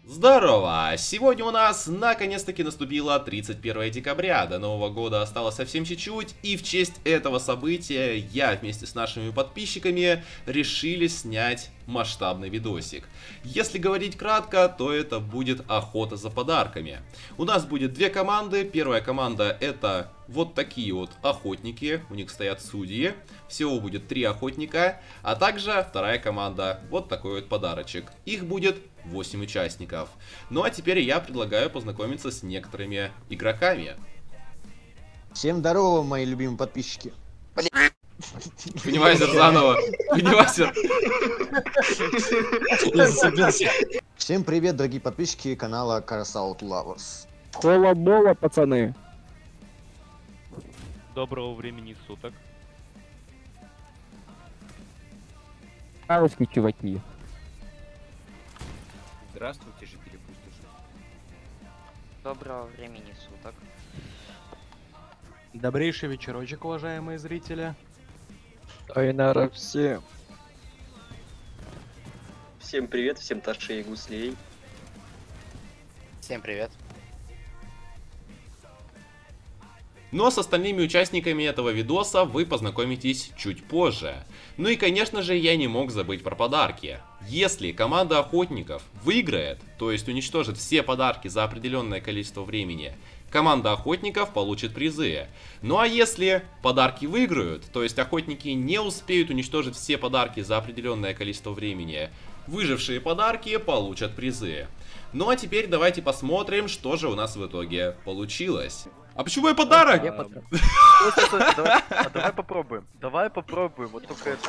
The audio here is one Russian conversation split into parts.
Здорово! Сегодня у нас наконец-таки наступило 31 декабря. До Нового года осталось совсем чуть-чуть, и в честь этого события я вместе с нашими подписчиками решили снять масштабный видосик. Если говорить кратко, то это будет охота за подарками. У нас будет две команды. Первая команда — это вот такие вот охотники, у них стоят судьи. Всего будет 3 охотника. А также вторая команда, вот такой вот подарочек. Их будет 8 участников. Ну а теперь я предлагаю познакомиться с некоторыми игроками. Всем здорово, мои любимые подписчики. Пеннивайзер заново. Пеннивайзер. Всем привет, дорогие подписчики канала Cars Out Lovers. Холодного, пацаны. Доброго времени суток. Здравствуйте, чуваки. Здравствуйте, жители пустоши. Доброго времени суток. Добрейший вечерочек, уважаемые зрители. Айнара, все. Всем привет, всем Ташей и Гуслей. Всем привет. Но с остальными участниками этого видоса вы познакомитесь чуть позже. Ну и конечно же я не мог забыть про подарки. Если команда охотников выиграет, то есть уничтожит все подарки за определенное количество времени, команда охотников получит призы. Ну а если подарки выиграют, то есть охотники не успеют уничтожить все подарки за определенное количество времени, выжившие подарки получат призы. Ну а теперь давайте посмотрим, что же у нас в итоге получилось. А почему я подарок? Давай попробуем. Давай попробуем. Вот только это.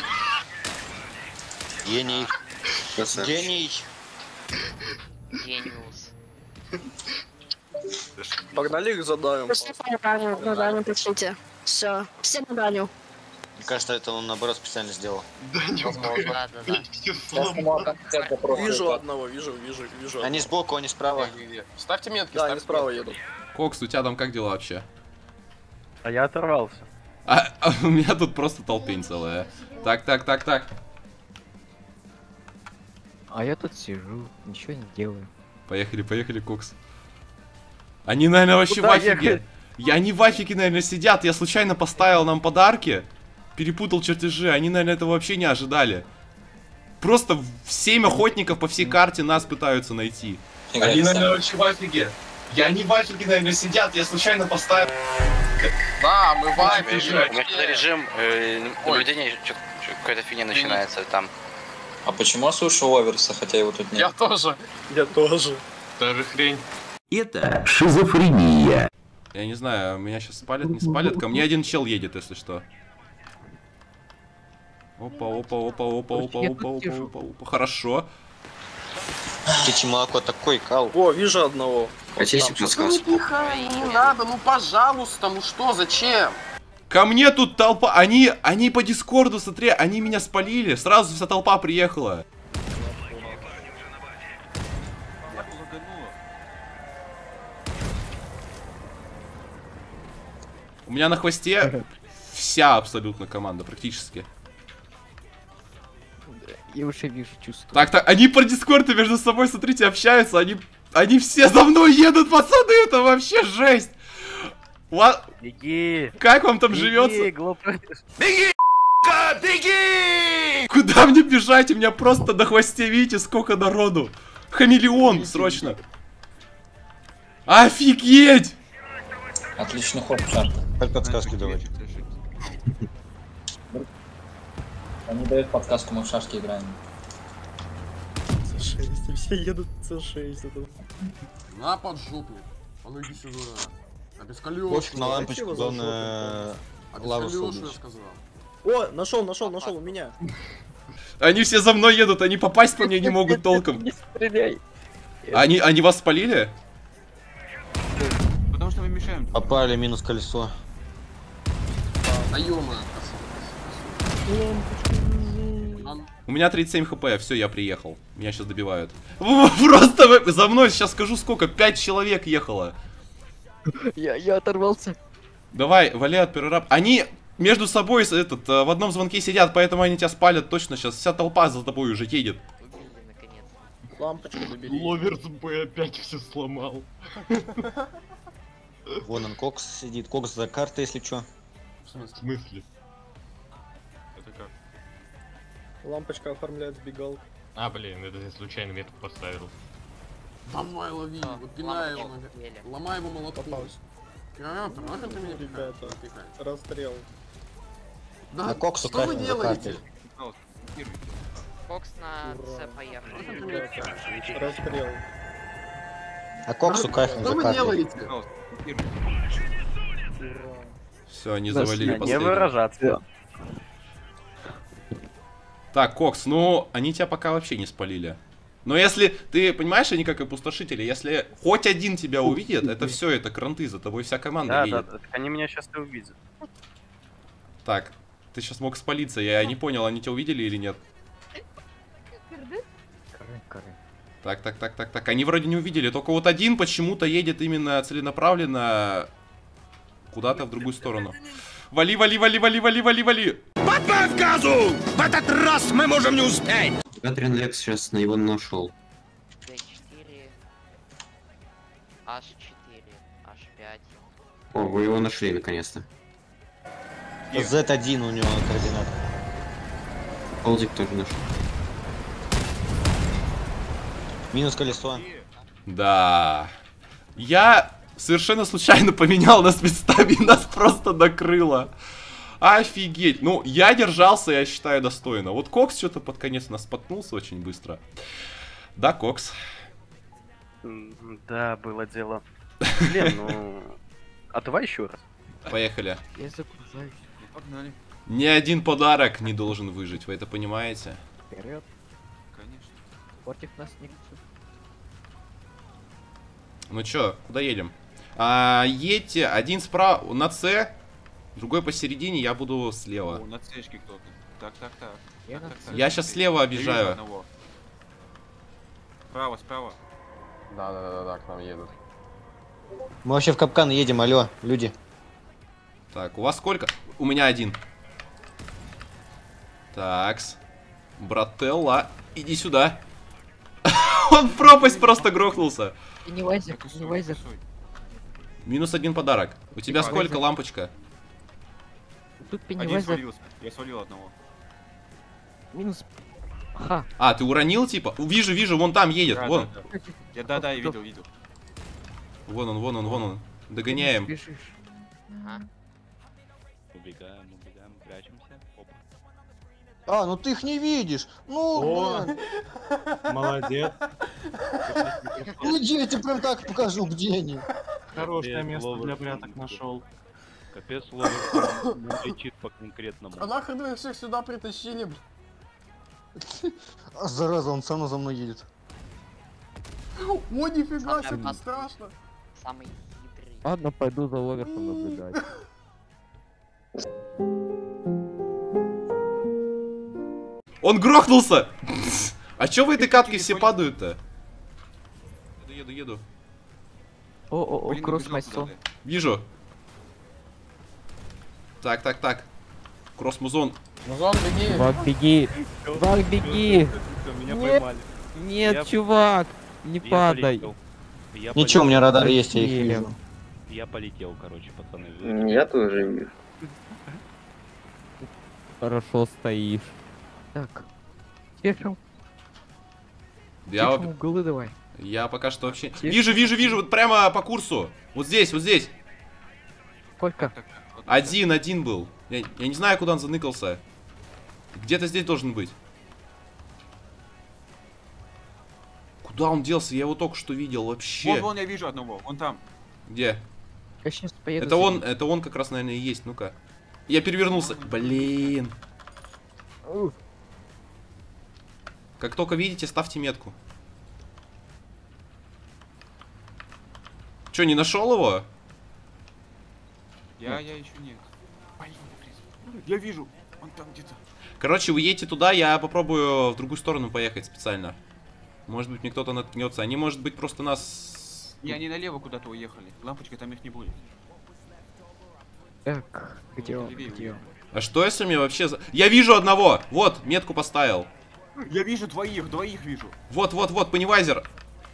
Гений. Гений. Гениус. Погнали их задаем. Пошли на баню, на баню пришлите. Все на баню. Мне кажется, это он наоборот специально сделал. Да. Вижу одного, вижу. Они сбоку, они справа. Ставьте метки, да, они справа едут. Кокс, у тебя там как дела вообще? А я оторвался. А у меня тут просто толпень целая. Так. А я тут сижу, ничего не делаю. Поехали, Кокс. Они, наверное, вообще в афиге. Они в афиге, наверное, сидят. Я случайно поставил нам подарки. Перепутал чертежи. Они, наверное, этого вообще не ожидали. Просто 7 охотников по всей карте нас пытаются найти. Они, наверное, вообще в афиге. Они в афиге, наверное, сидят. Я случайно поставил... Да, мы в афиге. У меня что-то режим наблюдения, какая-то фигня начинается там. А почему я слушал Оверса, хотя его тут нет? Я тоже. Та же хрень. Это шизофрения. Я не знаю, меня сейчас спалят, не спалят. Ко мне один чел едет, если что. Опа. Хорошо. Птичье молоко такой кал. О, вижу одного. Хотите подсказку? Тихо, не надо, ну пожалуйста, ну что, зачем? Ко мне тут толпа. Они по дискорду, смотри, они меня спалили. Сразу вся толпа приехала. У меня на хвосте вся абсолютно команда, практически. Я уже вижу, чувствую. Так, они по дискорду между собой, смотрите, общаются. Они все за мной едут, пацаны, это вообще жесть. Беги! Как вам там живется? Беги! Беги! Куда мне бежать? У меня просто на хвосте, видите, сколько народу. Хамелеон, срочно. Офигеть! Отличный ход, Шар. Хоть подсказки давайте. Они дают подсказку, мы в шашки играем. C6, все едут C6. На под жопу. А ну иди сюда. А без колес. Пофиг на лампочку, главное... лаву я собрать. сказал. О, нашел у меня. Они все за мной едут, они попасть по мне не могут толком. Не стреляй. Они вас спалили? Потому что мы мешаем. Попали, минус колесо. Да ё-моё. У меня 37 хп, все, я приехал. Меня сейчас добивают. Просто за мной, сейчас скажу сколько, 5 человек ехало. Я оторвался. Давай, вали от перераб. Они между собой в одном звонке сидят, поэтому они тебя спалят точно сейчас. Вся толпа за тобой уже едет. Убили наконец. Лампочку добери. Ловерс Б опять все сломал. Вон он, Кокс сидит. Кокс за картой, если чё. В смысле? Это как? Лампочка оформляет сбегал. А, блин, это я случайно метку поставил. Давай лови, выпинай его. Ломай его молотком. Нахрен ты меня пихаешь? Расстрел. Да, На Коксу что вы кайфом за делаете? Кокс на С поехал. Расстрел. А Коксу кайфом Что за вы картой. делаете? Все, они завалили Не последнего. выражаться. Так, Кокс, ну, они тебя пока вообще не спалили. Но если, ты понимаешь, они как опустошители, если хоть один тебя увидит, это все, это кранты, за тобой вся команда Да, едет. да, так они меня сейчас и увидят. Так, ты сейчас мог спалиться, я не понял, они тебя увидели или нет. Так, они вроде не увидели, только вот один почему-то едет именно целенаправленно куда-то в другую сторону. Вали, вали, вали, вали, вали, вали, вали! Подбавь газу! В этот раз мы можем не успеть! Катрин Лекс сейчас на его нашел. Д4, H4, H5. О, вы его нашли наконец-то. Z1 у него координаты. Олдик тоже нашел. Минус колесо. Да. Я совершенно случайно поменял на спецстабе, и нас просто накрыло. Офигеть. Ну, я держался, я считаю, достойно. Вот Кокс что-то под конец нас споткнулся очень быстро. Да, Кокс. Да, было дело. Блин, ну... А давай еще раз. Поехали. Я загружаюсь. Погнали. Ни один подарок не должен выжить, вы это понимаете? Вперед. Конечно. Против нас никто. Ну чё, куда едем? Едьте, один справа на С, другой посередине, я буду слева. О, на цешке кто-то. Так. Я на Я сейчас слева Я вижу объезжаю. одного. Справа. Да, к нам едут. Мы вообще в капкан едем, алло, люди. Так, у вас сколько? У меня один. Такс. Брателла, иди сюда. Он в пропасть просто грохнулся. Пеннивайзер, Так, Пеннивайзер. Минус один подарок. У тебя Типа, сколько, лампочка? Тут Один Пеннивайзер. свалился. Я свалил одного. Минус. Ха. А, ты уронил, типа? Вижу, вон там едет, Да, вон. Да, я видел. Вон он. Догоняем. Бежишь. Ага. Убегаем, прячемся. Опа. А, ну ты их не видишь. Ну, блин. Молодец. Ну где я тебе прям так покажу, где они. Хорошее место для пряток нашел. Капец, Ловер лечит по конкретному. А нахрен вы всех сюда притащили, блин? А, зараза, он сам за мной едет. О, нифига Самый себе, опасный. страшно. Самый хитрый. Ладно, пойду за Ловерсом наблюдать. Он грохнулся! А чё в этой катке все падают-то? Еду. О, кросс майстер. Вижу. Так. Кросс-музон. Музон, беги. Вак, беги. Вак, беги. Меня Нет. поймали. Нет, Я- чувак. Не Я падай. полетел. Я Ничего, у меня радар есть, я их Блин. вижу. Я полетел, короче, пацаны. Я тоже вижу. Хорошо стоишь. Так. Тешим Я углы давай. пока что вообще... Вижу, вот прямо по курсу. Вот здесь. Сколько? Один был. Я не знаю, куда он заныкался. Где-то здесь должен быть. Куда он делся? Я его только что видел вообще. Вон, я вижу одного. Вон там. Где? Я сейчас поеду. Это он как раз, наверное, и есть. Ну-ка. Я перевернулся. Блин. Как только видите, ставьте метку. Че, не нашел его? Я еще нет. Я вижу. Он там где-то. Короче, вы едете туда, я попробую в другую сторону поехать специально. Может быть, мне кто-то наткнется. Они, может быть, просто нас... Не, они налево куда-то уехали. Лампочка, там их не будет. Так, где он? Левее Где он? А что если мне вообще... Я вижу одного! Вот, метку поставил. Я вижу двоих вижу. Вот, Пеннивайзер.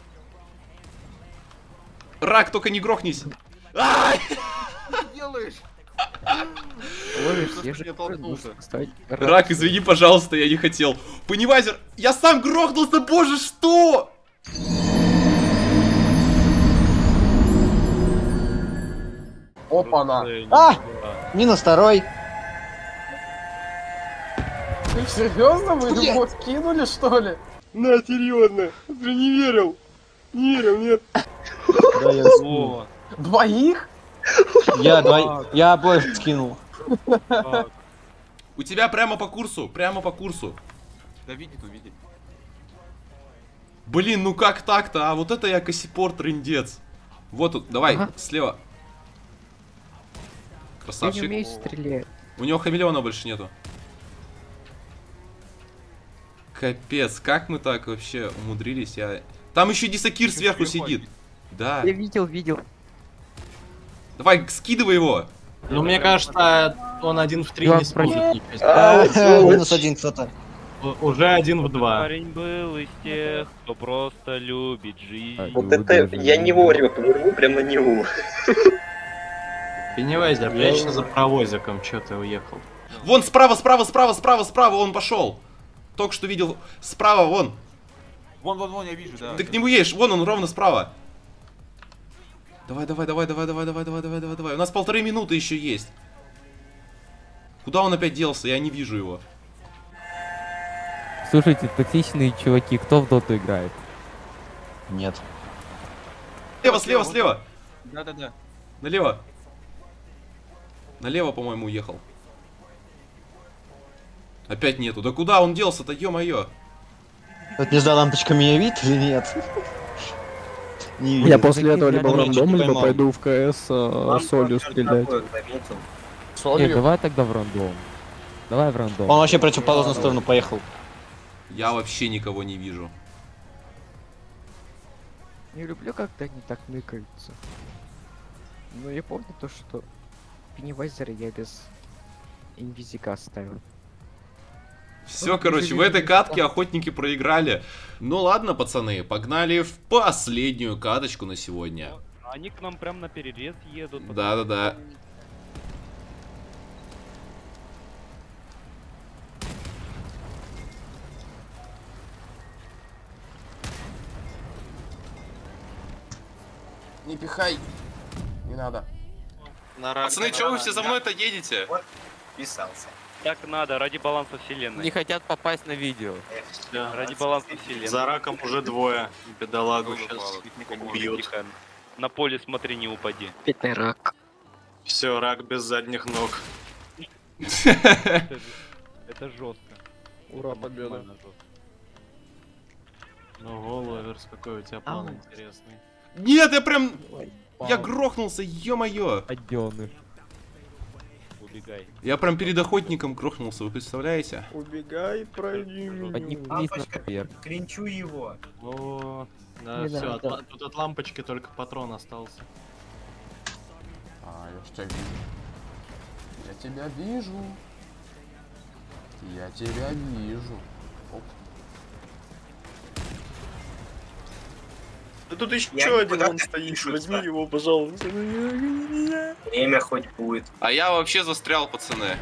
Рак, только не грохнись. Ай! Что ты делаешь? Ловишь, Просто я же я толкнулся. Рак, извини, пожалуйста, я не хотел. Пеннивайзер, я сам грохнулся, боже, что? Опа-на. Минус второй. Ты серьезно? Вы его скинули, что ли? На, серьезно. Ты не верил. Не верил, нет. Да, я скинул. Двоих? Я обоих скинул. У тебя прямо по курсу, Да увидит. Блин, ну как так-то, а? Вот это я косипор трындец. Вот тут, давай, слева. Я не Красавчик. умею стрелять. У него хамелеона больше нету. Капец, как мы так вообще умудрились? Там еще Дисакир сверху сидит. Да. Я видел. Давай, скидывай его. Ну, мне кажется, он 1 в 3 не сможет. Минус один кто-то. Уже 1 в 2. Парень был из тех, кто просто любит жизнь. Вот это Я не вовремя повернул прям на него. Пеннивайзер, прячься за паровозиком, чё ты уехал? Вон справа, он пошел. Только что видел. Справа, вон. Вон, я вижу, да. Ты к нему едешь, вон он ровно справа. Давай. У нас 1,5 минуты еще есть. Куда он опять делся? Я не вижу его. Слушайте, токсичные чуваки, кто в доту играет? Нет. Слева. Да. Налево, по-моему, уехал. Опять нету. Да куда он делся-то, ё-моё? Вот между лампочками я вид или нет? Не Я видел. после этого либо в Думаю, рандом, что либо поймал. пойду в КС солью стрелять. Нет, давай тогда в рандом. Давай в рандом. Он вообще в противоположную сторону поехал. Я вообще никого не вижу. Не люблю, когда они так ныкаются. Но я помню то, что Пеннивайзера я без инвизика ставил. Все, короче, в этой катке охотники проиграли. Ну ладно, пацаны, погнали в последнюю каточку на сегодня. Они к нам прям на перерез едут. Да. Не пихай. Не надо. Пацаны, чего вы все за мной-то едете? Писался. Так надо, ради баланса вселенной. Не хотят попасть на видео. Ради баланса вселенной. За раком уже двое. Бедолагу сейчас убьют. На поле смотри, не упади. Бедный рак. Все, рак без задних ног. Это жестко. Ура, победа. Ну, Воловерс, какой у тебя план интересный. Нет, я грохнулся, ё-моё. Поддённый. Убегай. Я прям перед охотником грохнулся, вы представляете? Убегай, пройди Поднимись наверх. Кринчу его. О, да, Не все, надо. тут от лампочки только патрон остался. Я ж тебя вижу. Я тебя вижу. Я тебя вижу. Оп. Да тут еще один он стоит. Возьми его, пожалуйста. Время хоть будет. А я вообще застрял, пацаны.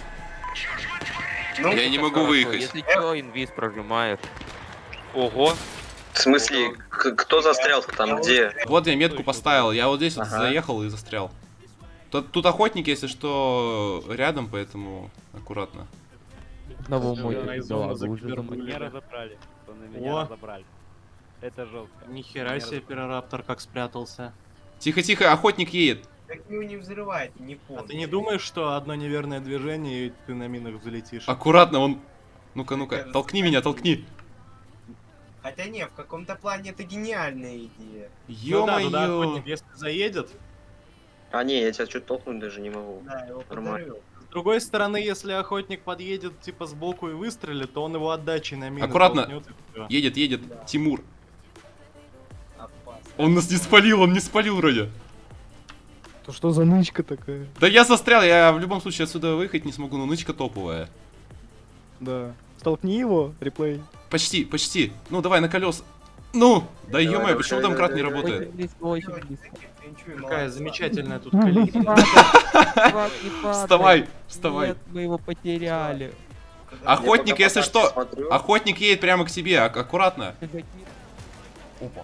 Ну, Я не могу выехать. Если чё, инвиз прожимает. Ого. В смысле, кто застрял там, где? Вот я метку поставил, я вот здесь вот заехал и застрял. Тут охотники, если что, рядом, поэтому аккуратно. Одного мой зону уже Меня разобрали. Меня разобрали. Это жестко. Нихера себе, пирораптор как спрятался. Тихо, охотник едет. Так его не взрывает, не А помню. ты не думаешь, что одно неверное движение и ты на минах взлетишь? Аккуратно, он... Ну-ка, толкни меня, толкни. Хотя не, в каком-то плане это гениальная идея. Ну да, туда Ё-моё. охотник, если заедет. А не, я тебя чуть толкнуть даже не могу. Да, его Нормально. С другой стороны, если охотник подъедет типа сбоку и выстрелит, то он его отдачей на мину Аккуратно. толкнет, и всё. Едет, Да. Тимур. Опасно. Он нас не спалил вроде. То что за нычка такая? Да я застрял, я в любом случае отсюда выехать не смогу, но нычка топовая. Да. Столкни его, реплей. Почти, почти. Ну, давай на колес. Ну, да ё-моё, почему домкрат не работает? Какая замечательная тут коллизия. Вставай, вставай. Нет, мы его потеряли. Охотник, если что, охотник едет прямо к тебе, аккуратно. Опа.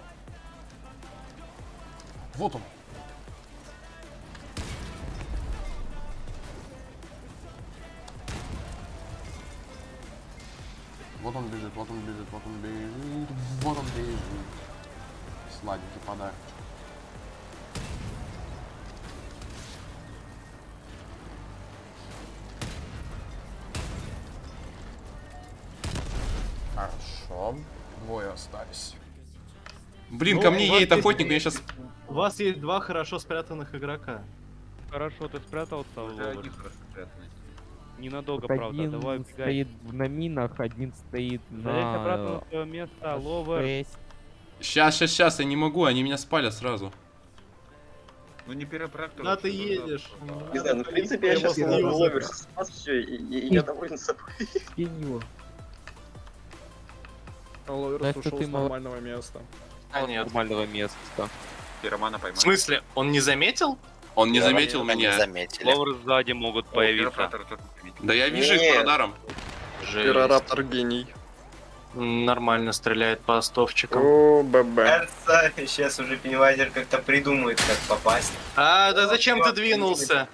Вот он. Вот он бежит, вот он бежит, вот он бежит, вот он бежит. Сладенький подарок. Хорошо. Двое остались. Блин, Ну, ко мне у вас едет есть- охотник, меня сейчас... У вас есть два хорошо спрятанных игрока. Хорошо, ты спрятался, Ловер. Ненадолго, Вот правда. один Давай убегай. стоит на минах, один стоит Садись обратно на... на свое место, Ловер. Сейчас, я не могу, они меня спалят сразу. Ну не перепроктор. Куда ты едешь? Не знаю, ну в принципе я сейчас Ловер спас все, и я доволен собой. Кинь Ловерс что ушел ты с мол- нормального места. А нет. нормального места. Пиромана В поймал. смысле, он не заметил? Он не заметил Не меня. заметили. Ловер сзади могут появиться. Да я вижу их Нет. по радарам. Жесть. Пирораптор гений. Нормально стреляет по остовчикам. О, ББ. Кажется, сейчас уже Пеннивайзер как-то придумает, как попасть. А, да зачем ты двинулся?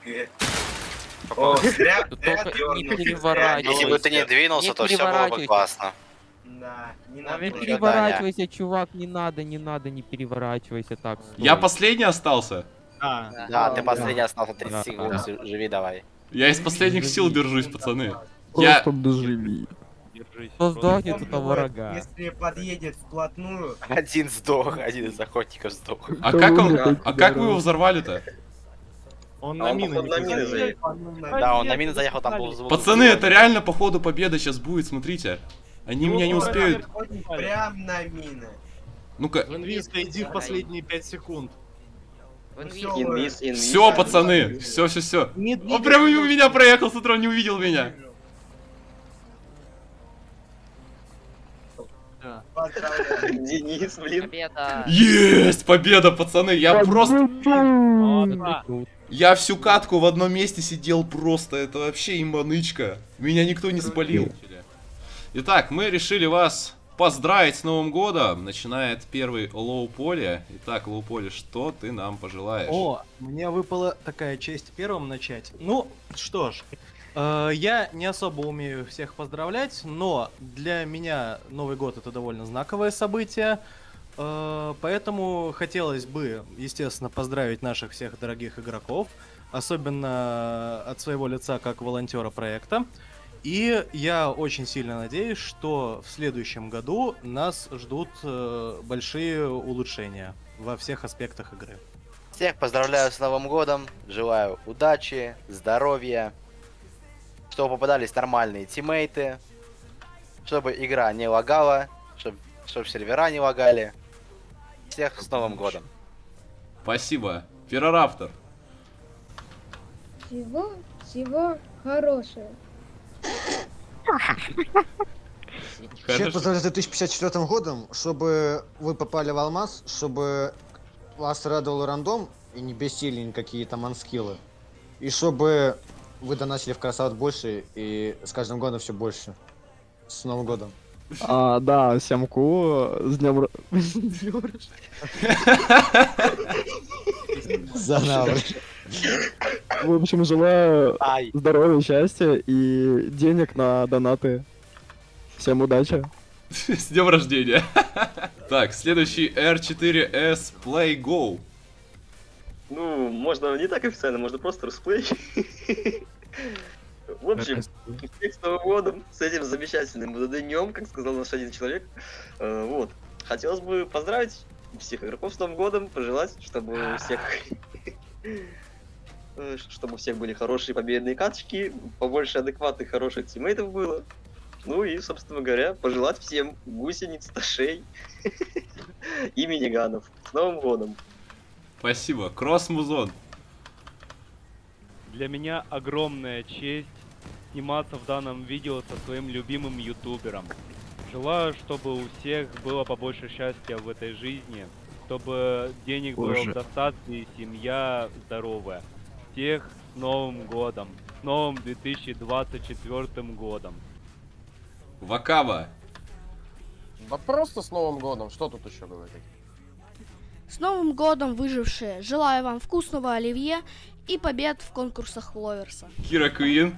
О, зря Только не дёрнул, переворачивайся. Если бы ты не двинулся, Не то все было бы переворачивайся. классно. Да, не Не надо. было. переворачивайся, чувак, не надо, не переворачивайся так. Я стой. последний остался. А, Да, ты последний остался Да. 30 секунд, живи давай. Я из последних сил держусь, пацаны. Просто доживи. Держись. Кто сдохнет, это врага. Если подъедет вплотную, Один сдох, один из охотников сдох. А как вы его взорвали-то? он а на он мины походу на не мины заехал. заехал. Да, он на мину заехал, там был звук. Пацаны, это реально походу победа сейчас будет, смотрите. Они меня не успеют. Прям на мины. Ну-ка. Инвиста, иди в последние 5 секунд. Инвиз, Все, пацаны, все. Он прямо мимо меня проехал, с утра он не увидел меня. Денис, блин. Есть, победа, пацаны, я просто... Ладно. Я всю катку в одном месте сидел просто, это вообще имбанычка. Меня никто не спалил. Итак, мы решили вас поздравить с Новым годом. Начинает первый лоу-поле. Итак, лоу-поле, что ты нам пожелаешь? О, мне выпала такая честь первым начать. Ну, что ж, я не особо умею всех поздравлять, но для меня Новый год это довольно знаковое событие. Поэтому хотелось бы, естественно, поздравить наших всех дорогих игроков, особенно от своего лица как волонтера проекта. И я очень сильно надеюсь, что в следующем году нас ждут большие улучшения во всех аспектах игры. Всех поздравляю с Новым годом, желаю удачи, здоровья, чтобы попадались нормальные тиммейты, чтобы игра не лагала, чтобы сервера не лагали. Всех с Новым годом. Спасибо. Пирораптор. Всего хорошего. Всех поздравляю с 2054 годом, чтобы вы попали в алмаз, чтобы вас радовал рандом и не бесили никакие там анскиллы. И чтобы вы донатили в Красаут больше и с каждым годом все больше. С Новым годом. Да, всем с днем Занавр. В общем, желаю Ай. здоровья, счастья и денег на донаты. Всем удачи. С днем рождения. Так, следующий R4S Play Go. Ну, можно не так официально, можно просто русплей. В общем, всех с Новым годом, с этим замечательным днем, как сказал наш один человек. Вот. Хотелось бы поздравить всех игроков с Новым годом, пожелать, чтобы у всех... Чтобы у всех были хорошие победные каточки, побольше адекватных, хороших тиммейтов было. Ну и, собственно говоря, пожелать всем гусениц, ташей и миниганов. С Новым годом! Спасибо. Кросс-музон. Для меня огромная честь сниматься в данном видео со своим любимым ютубером. Желаю, чтобы у всех было побольше счастья в этой жизни, чтобы денег было в достатке и семья здоровая. Всех с Новым годом! С новым 2024 годом! Вакава! Да просто с Новым годом, что тут еще говорить? С Новым годом, выжившие! Желаю вам вкусного оливье и побед в конкурсах Ловерса. Кира Куин.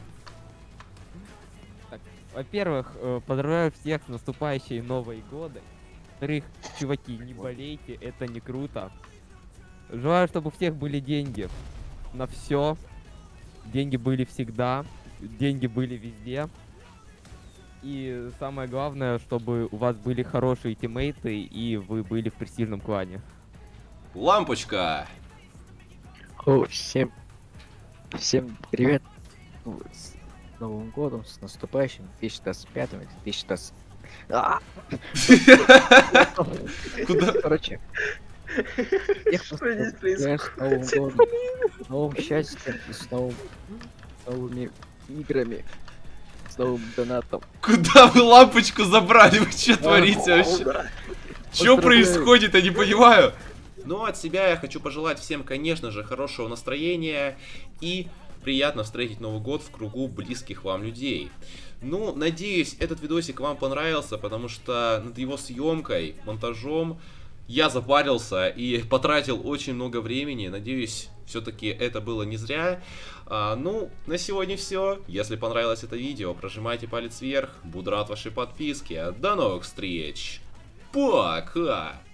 Во-первых, поздравляю всех с наступающей Новой годой. Во-вторых, чуваки, не болейте, это не круто. Желаю, чтобы у всех были деньги на все. Деньги были всегда. Деньги были везде. И самое главное, чтобы у вас были хорошие тиммейты и вы были в престижном клане. Лампочка! Всем привет! С Новым годом, с наступающим 2025-2020. Куда? Короче. Всех поздравляю с Новым годом, с новым счастьем и с новыми играми, с новым донатом. Куда вы лампочку забрали? Вы что творите вообще? Что происходит, я не понимаю. Ну, от себя я хочу пожелать всем, конечно же, хорошего настроения и приятно встретить Новый год в кругу близких вам людей. Ну, надеюсь, этот видосик вам понравился, потому что над его съемкой, монтажом я запарился и потратил очень много времени. Надеюсь, все-таки это было не зря. Ну, на сегодня все. Если понравилось это видео, прожимайте палец вверх. Буду рад вашей подписке. До новых встреч. Пока!